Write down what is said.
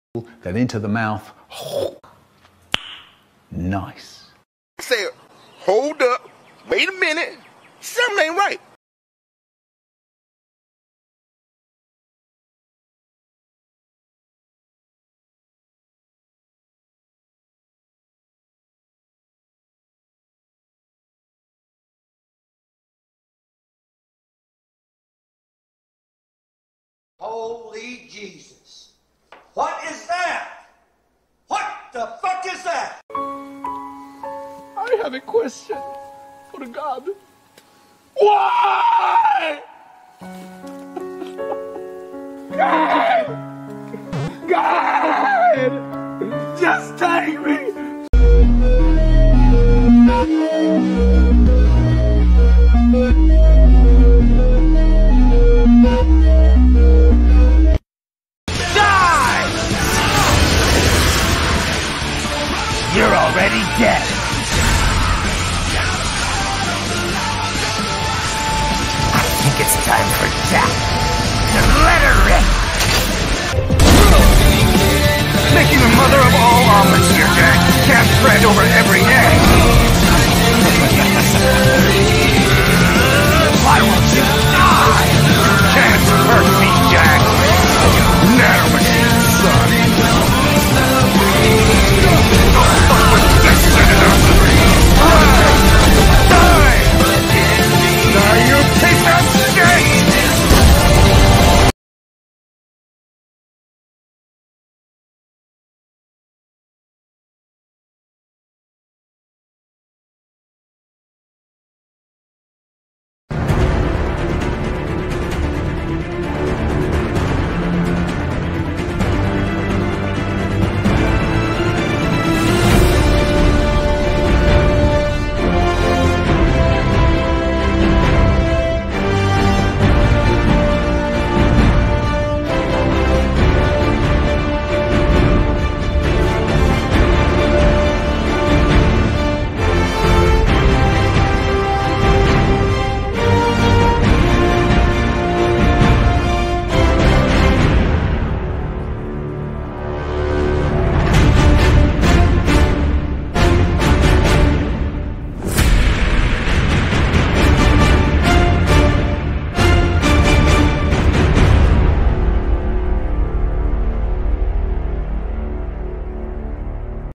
then into the mouth. Nice. I said, hold up, wait a minute, something ain't right. Holy Jesus. What is that? What the fuck is that? I have a question for God. Why? God! Just take me! You're already dead. I think it's time for Jack to let her rip. Making the mother of all omelets here, Jack. Can't spread over every egg.